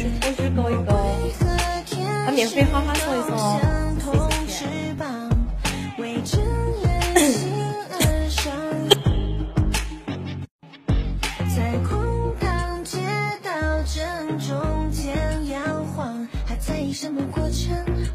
手指勾一勾，把免费花花送一送哦，谢谢。 在空荡街道正中间摇晃，还在意什么过程？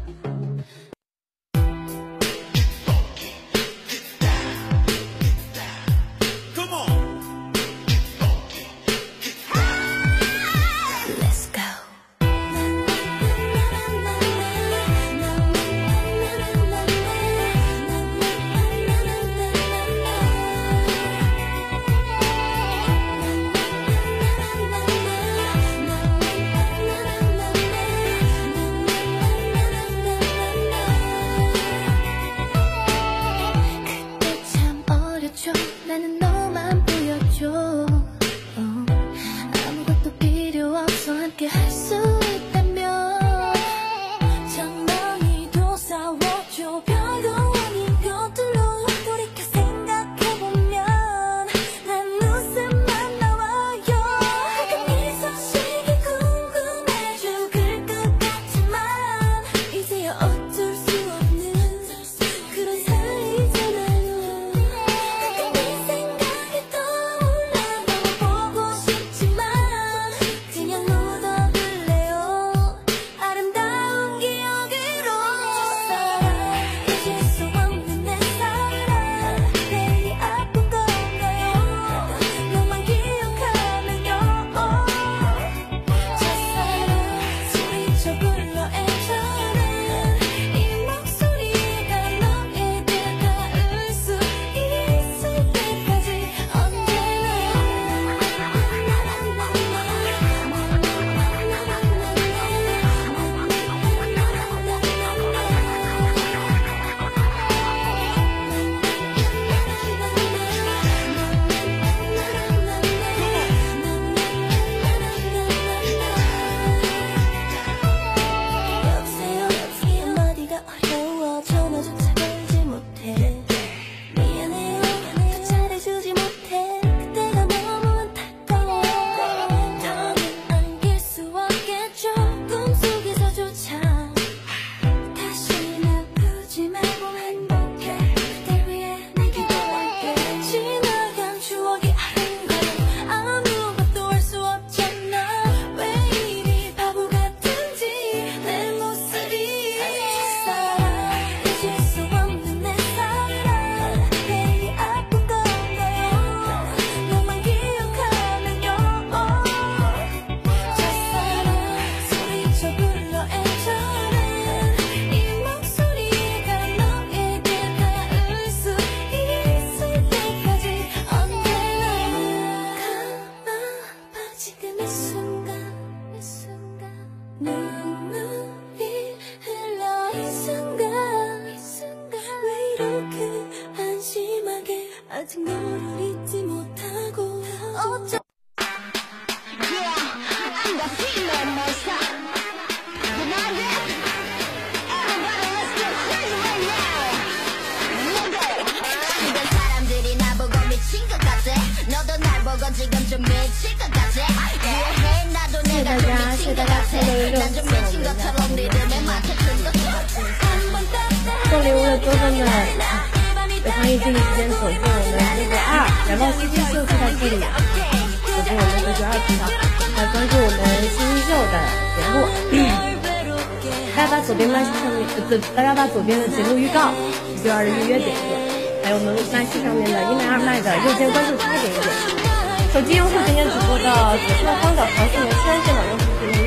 送礼物的哥哥们，有朋友第一时间走进我们这个燃爆 CP 秀就在这里，走进我们这个2频道，来关注我们新秀的节目。大家把左边麦上面，大家把左边的节目预告1月2日预约点一点，还有我们麦序上面的1麦2麦的右键关注差点一点。手机用户今天直播的左侧方角条是年轻人，电脑用户今天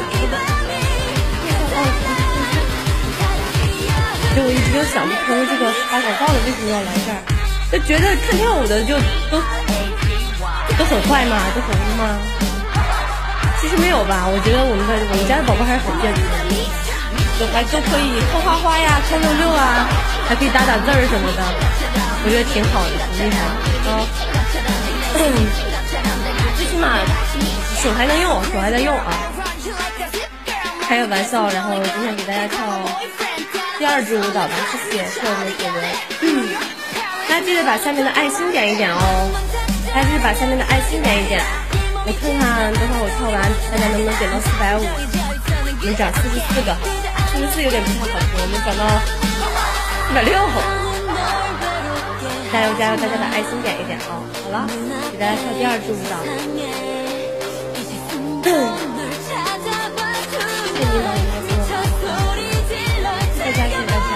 就我一直就想不通这个打广告的为什么要来这儿，就觉得看跳舞的就都很坏吗？都很污吗？其实没有吧，我觉得我们家的宝宝还是很健康的，都可以扣花花呀，扣66啊，还可以打字儿什么的，我觉得挺好的，挺厉害的。最起码手还能用，手还在用啊。开个玩笑，然后今天给大家跳第2支舞蹈吧，谢谢我们的人。大家记得把下面的爱心点一点哦，大家记得把下面的爱心点一点。 我看看等会儿我跳完大家能不能点到450，我们涨44个，44有点不太好听，我们涨到460后，加油加油，大家把爱心点一点啊！好了，给大家跳第2支舞蹈。谢谢你们，大家谢谢大家。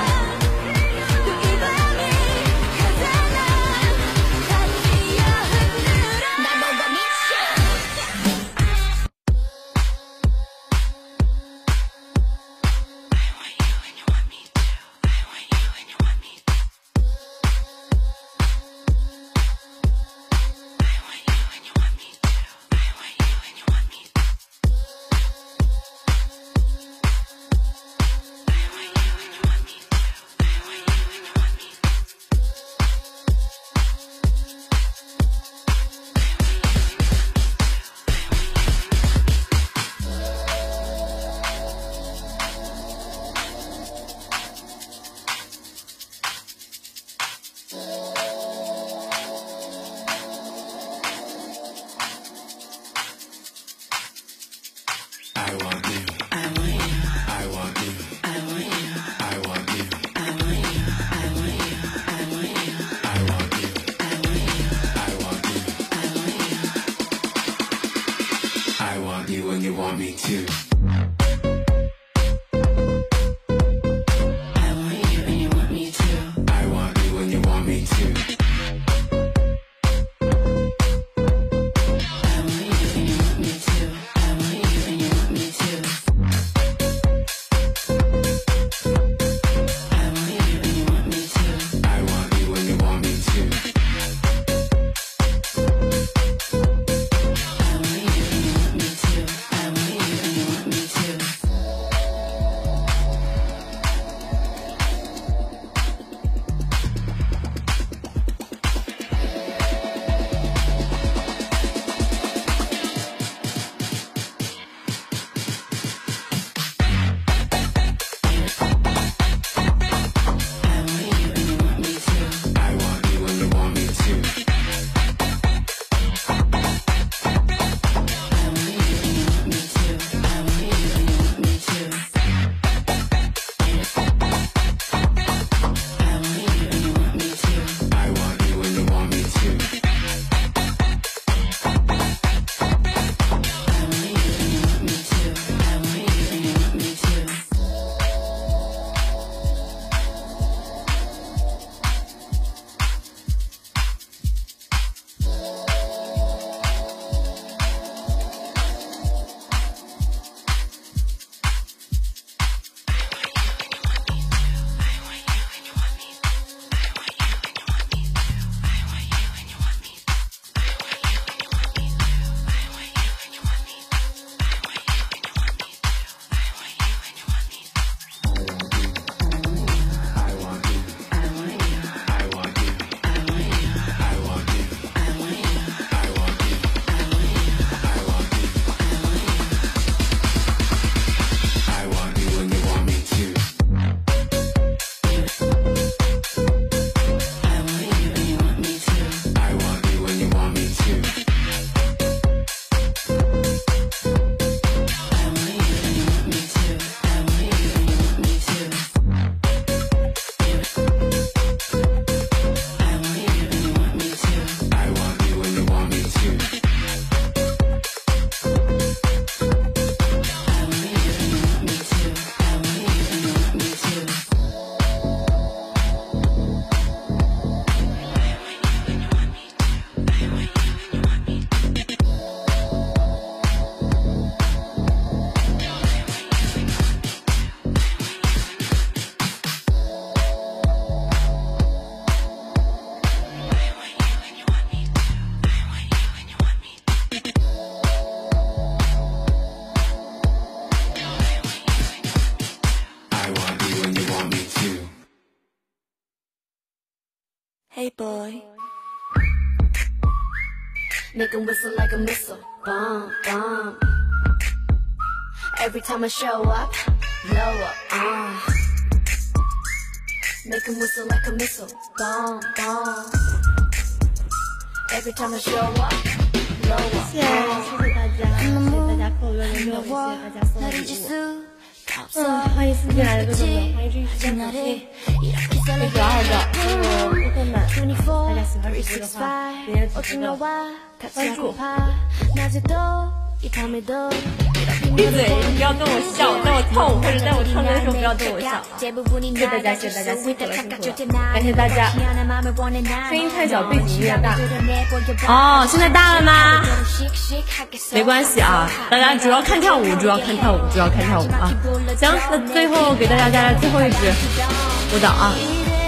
Hey boy, make 'em whistle like a missile, bomb, bomb. Every time I show up, blow up, make 'em whistle like a missile, bomb, bomb. Every time I show up, 谢谢大家，谢谢大家扣666，也谢谢大家送的礼物。欢迎新进来的哥哥们，欢迎这一时间走进92个，不困难。大家喜欢直播的话，点点主播的关注。闭嘴！你不要跟我笑，在我跳舞或者在我唱歌的时候不要跟我笑。谢谢大家，谢谢大家，辛苦了，辛苦了，感谢大家。声音太小，背景音乐大。哦，现在大了吗？没关系啊，大家主要看跳舞，主要看跳舞，主要看跳舞啊。行，那最后给大家带来最后一支舞蹈啊。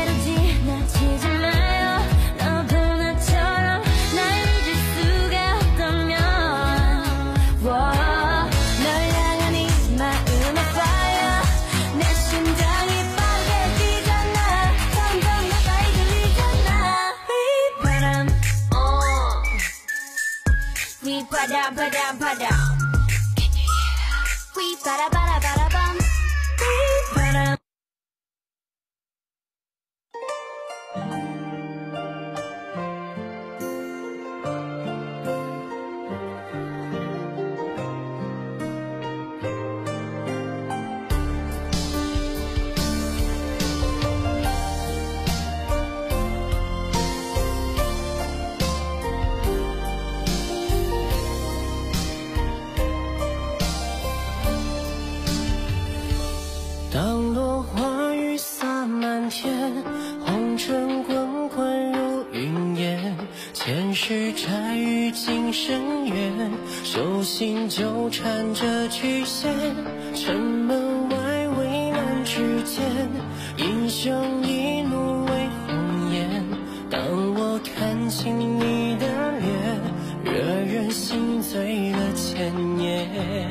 当落花雨洒满天，红尘滚滚如云烟，前世债与今生缘，手心纠缠着曲线，城门外危难之间，英雄一怒为红颜。当我看清你的脸，惹人心醉了千年。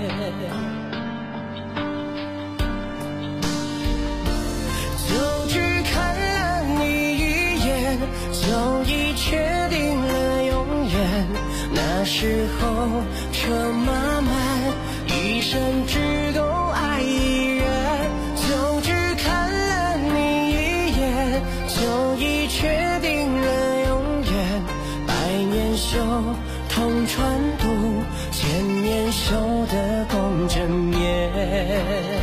就已确定了永远，那时候车马慢，一生只够爱一人。就只看了你一眼，就已确定了永远。百年修同船渡，千年修得共枕眠。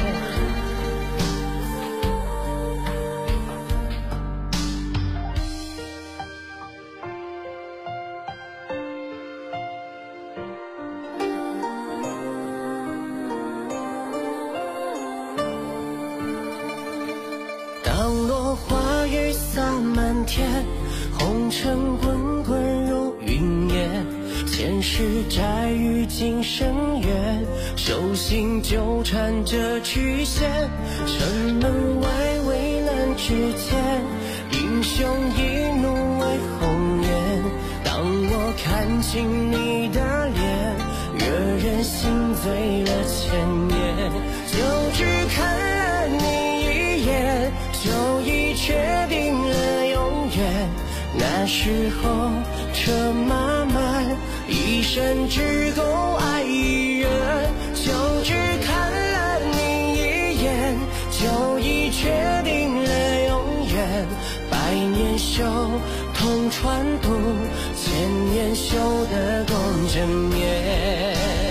当落花雨洒满天，红尘滚滚如云烟，前世债与今生缘，手心纠缠着曲线，城门外危难之间，英雄一怒为红颜。当我看清你的脸，惹人心醉了千年。就只看了你一眼，就已确定了永远。那时候车马慢，一生只够爱一人。就只看了你一眼，就已确定了永远。百年修同船渡，千年修得共枕眠。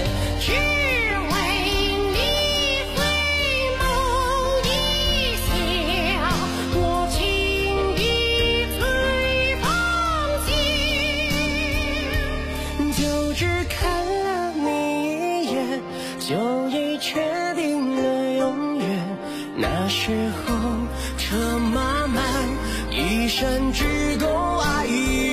就已确定了永远，那时候车马慢，一生只够爱一